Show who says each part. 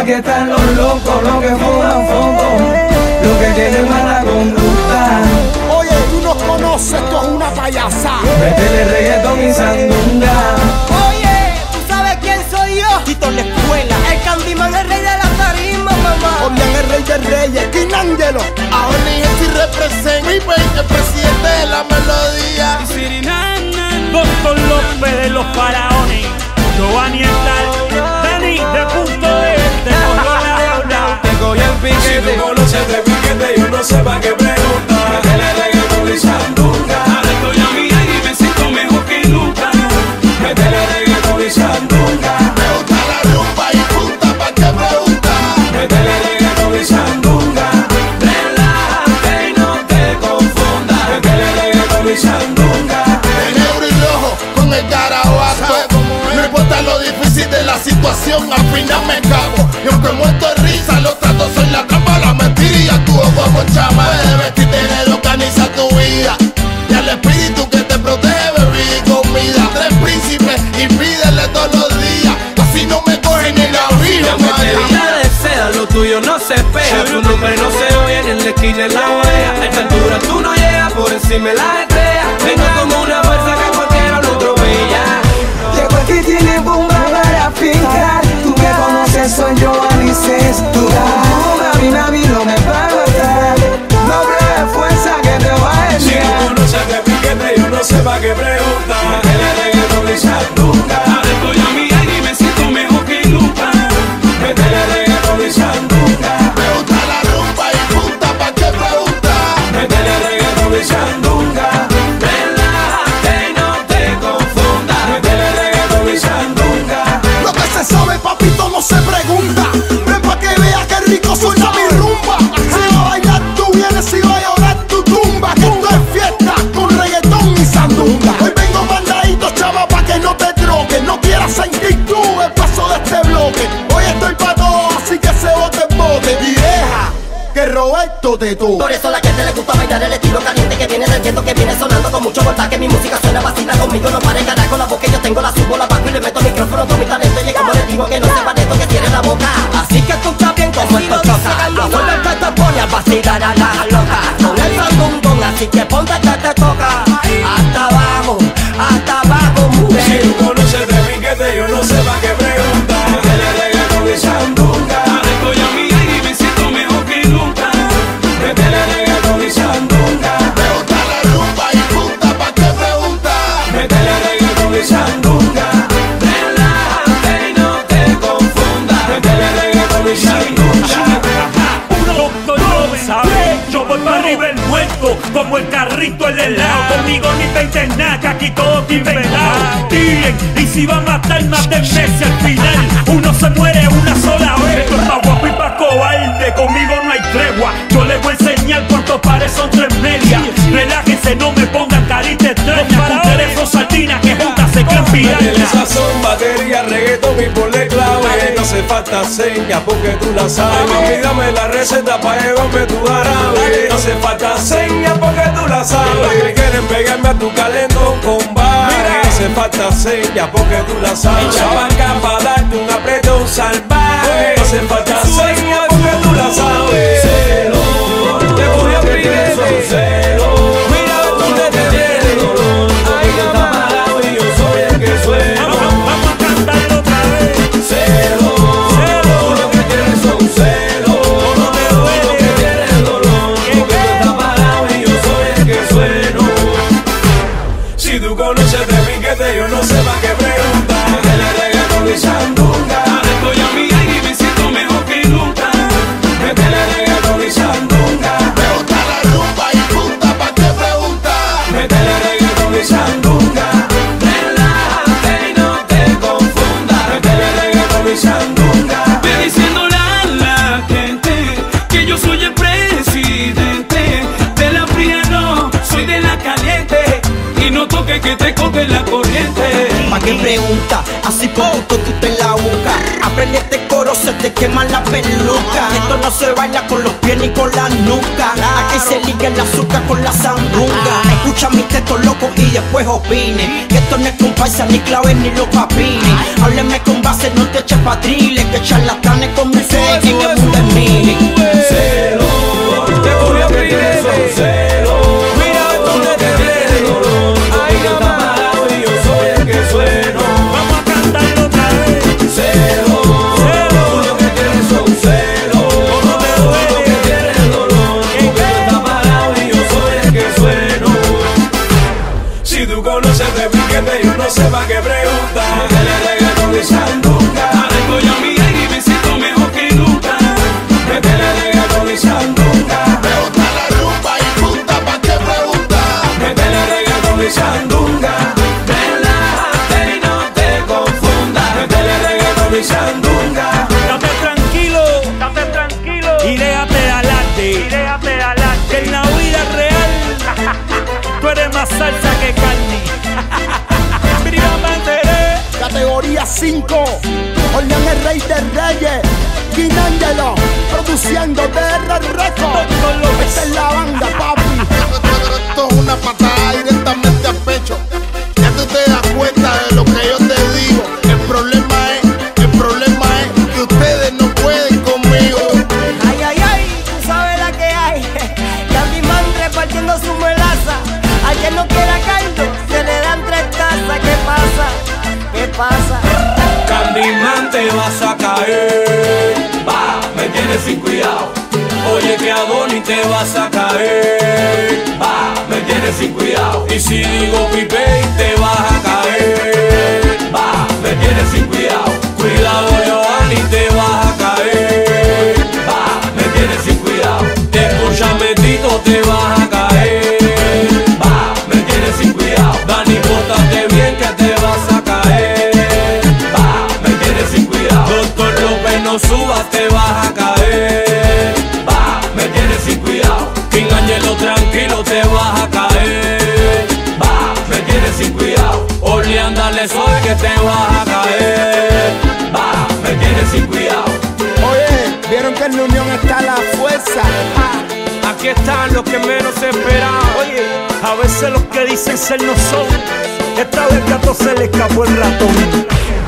Speaker 1: aquí están los locos, los que fuman fotos, los que tienen mala conducta.
Speaker 2: Oye, tú no conoces, esto es una payasada.
Speaker 1: Métele reggaetón y sandunga.
Speaker 3: Oye, ¿tú sabes quién soy yo?
Speaker 2: Tito la escuela,
Speaker 3: El Candyman, el rey de la tarima, mamá.
Speaker 2: Orián el rey de reyes, King Angelo.
Speaker 4: Ahora ni si representa mi país, el presidente de la melodía.
Speaker 5: Doctor López de los faraones, Giovanni Estal, Dani de Punto Este,
Speaker 1: Tengo ya el piquete.
Speaker 6: Si tú conoces de piquete, yo no sé pa' qué preguntar. Métele reggaetón y sandunga. Ahora estoy a mi aire y me siento mejor que nunca. Métele reggaetón y sandunga.
Speaker 4: Me gusta la rumba y punta, ¿pa' qué preguntar?
Speaker 6: Métele reggaetón y sandunga.
Speaker 1: Relájate y no te confundas.
Speaker 6: Métele reggaetón y sandunga.
Speaker 4: De negro y rojo con el garabato. No importa lo difícil de la situación, al final me cago. Y aunque muerto de risa, los tratos soy la trampa, la mentira y actúo como un chama. Puedes vestirte de lo organiza tu vida y al espíritu que te protege, bebida y comida. Tres príncipes y pídele todos los días, así no me cogen en la vida.
Speaker 1: Aunque te vida de seda, lo tuyo no se pega. Tu nombre no se oye ni en la esquina en la oreja. A esta altura tú no llegas, por encima de la estrella. Vengo como una fuerza que cualquiera no atropella. Llego aquí, tiene bomba para fincar. Tú me conoces, soy Giovanni Sextura. Mami, no me va a matar. No pruebes fuerza que te va a
Speaker 6: Si
Speaker 1: enviar.
Speaker 6: tú conoces de piquete, yo no sé pa' qué preguntar. Métele reggaetón y sandunga. Ahora estoy a mi aire y me siento mejor que nunca. Métele reggaetón y sandunga.
Speaker 4: Me gusta la rumba y punta, ¿pa' qué preguntar?
Speaker 6: Métele reggaetón y sandunga.
Speaker 1: Relájate y no te confundas.
Speaker 6: Métele reggaetón y sandunga.
Speaker 2: Lo que se sabe, papito, no se pregunta. Ven pa' que veas que rico suena mi rumba. Si va a bailar tú vienes, si va a llorar tu tumba. Que esto es fiesta con reggaetón y sandunga. Hoy vengo mandadito, chava, pa' que no te troques. No quieras sentir tú el paso de este bloque. Hoy estoy pa' todo, así que se bote el bote. Y deja que Roberto te toque.
Speaker 3: Por eso a la gente le gusta bailar el estilo caliente que viene del viento, que viene sonando con mucho voltaje. Mi música suena vacila conmigo, no pare ganar con la voz que yo tengo, la subo, la bajo y le meto micrófono con mi talento. Y es como le digo que no sepa de esto que tiene en la boca. Así que escucha bien como esto choca. La forma en que te pone a vacilar a la loca con el sandungón, así que ponte que te toca. Hasta abajo,
Speaker 6: Si
Speaker 3: mujer.
Speaker 6: tú conoces de piquete, yo no sé pa' qué preguntar. Métele reggaetón y sandunga. Ahora estoy a mi aire y me siento mejor que nunca. Métele reggaetón y sandunga.
Speaker 4: Me gusta la rumba y punta, ¿pa' qué preguntar?
Speaker 6: Métele reggaetón y sandunga.
Speaker 1: Relájate y no te confundas.
Speaker 6: Métele reggaetón y sandunga.
Speaker 5: Doctor López, ¿sabes? Yo voy para arriba el muerto, como el carrito el helado. Conmigo ni te internas, que aquí todo te inventado. Tiren, y si va a matar, mátenme si al final uno se muere una sola vez. Esto es pa' guapo y pa' cobarde, conmigo no hay tregua. Yo les voy a enseñar cuántos pares son 3 medias. Relájense, no me pongan carita extraña. Con teléfono sardina que juntas se crean
Speaker 6: Métele
Speaker 5: pirañas.
Speaker 6: sazón, batería, reggaetón y ponle clave. No hace falta señas porque tú la sabes. Mami, dame la receta pa' llevarme tu jarabe. No hace falta señas porque tú la sabes. Que quieren pegarme a tu calentón con bares. No hace falta señas porque tú la sabes. Chabanca pa' darte un apretón salvaje. No hace falta señas porque tú la sabes. Celo, te voy a pedir celo. Mira dónde te tiene dolor. Ay, no está parado y yo soy el que sueno.
Speaker 5: Vamos a cantarlo otra vez.
Speaker 6: Celo, tú lo que quieres son celos. No te duele lo que tienes dolor. Porque tú estás parado y yo soy el que sueno. Si tú conoces de piquete, yo no sé pa' qué preguntar. Métele reggaetón y sandunga. Ahora estoy a mi aire y me siento mejor que nunca. Métele reggaetón y sandunga.
Speaker 4: Me gusta la rumba y punta, ¿pa' qué preguntar?
Speaker 6: Métele reggaetón y sandunga.
Speaker 1: Relájate y no te confundas.
Speaker 6: Métele reggaetón y sandunga.
Speaker 7: Ve diciéndole a la gente que yo soy el presidente de la fría, no soy de la caliente. Y no toques que te coge la corriente.
Speaker 3: ¿Pa' qué pregunta? Así poquito tú te la buscas. Aprende este coro, se te quema la peluca. Esto no se baila con los pies ni con la nuca. Aquí se liga el azúcar con la sandunga. escucha mis textos locos y después opine. Que esto no es comparsa, ni claves, ni los papines. Hábleme con base, no te eches patriles. Que charlatanes como ustedes en el mundo es mil.
Speaker 6: Celo, te voy a pedir celo. Mira donde te viene dolor. Ahí no está parado y yo soy el que sueno.
Speaker 5: Vamos a cantarlo otra vez.
Speaker 6: Celo, tú lo que tienes son celos.
Speaker 5: ¿Cómo te
Speaker 6: Tú lo
Speaker 5: duele?
Speaker 6: que tienes dolor. Porque tú estás parado y yo soy el que sueno. Si tú conoces de piquete, yo no sé pa' qué preguntar. Que le regalo mi sandunga.
Speaker 7: Arreglo ya mi aire y me siento mejor que nunca.
Speaker 6: Que le regalo mi sandunga.
Speaker 4: Me gusta la rumba y punta, ¿pa' qué preguntar?
Speaker 6: Que le regalo mi sandunga. Relájate y no te confundas. Que le regalo mi sandunga.
Speaker 5: Date tranquilo y déjate adelante. Que en la vida real tú eres más salsa que carne.
Speaker 2: Categoría 5, Orlean el rey de reyes, King Angelo, produciendo DR Records. Esta es la banda, papi.
Speaker 4: Esto es una patada directamente al pecho. Ya tú te das cuenta de lo que yo te digo. El problema es que ustedes no pueden conmigo.
Speaker 3: Ay, ay, ay, tú sabes la que hay. Candyman repartiendo su melaza. Al que no quiera caldo, se le dan 3 tazas. ¿Qué pasa? ¿Qué pasa?
Speaker 6: Candyman, te vas a caer. Va, me tienes sin cuidado. Oye que Adonis te vas a caer. Va, me tienes sin cuidado. Y si digo Pipe te vas a caer. Va, me tienes sin cuidado. Cuidado Giovanni, te vas a caer. Va, me tienes sin cuidado. Escúchame Tito, te vas a caer. Va, me tienes sin cuidado. Dani, pórtate bien que te vas a caer. Va, me tienes sin cuidado. Doctor López, no subas, te vas a caer. Va, me tienes sin cuidado. King Angelo, tranquilo, te vas a caer. Va, me tienes sin cuidado. Orlean, dale suave que te vas a caer. Va, me tienes sin cuidado.
Speaker 2: Oye, vieron que en la unión está la fuerza.
Speaker 6: Aquí están los que menos se esperaban.
Speaker 5: Oye, a veces los que dicen ser no son. Esta vez gato se le escapó el ratón.